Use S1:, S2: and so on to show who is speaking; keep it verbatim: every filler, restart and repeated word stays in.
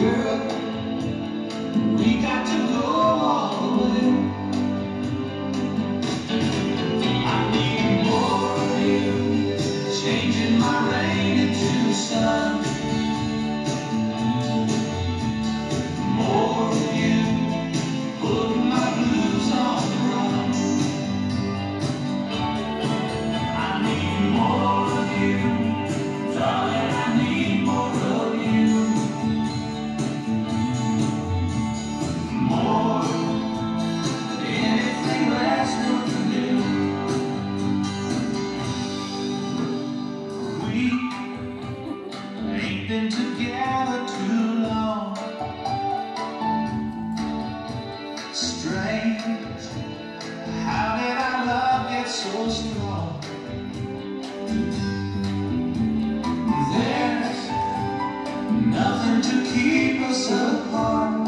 S1: Girl, we got to go all the way. I need more of you, changing my rain into sun. More of you, putting my blues on the run. I need more of you, darling, I need more of you. More than anything last one can do. We ain't been together too long. Strange, how did our love get so strong? There's nothing to keep us apart.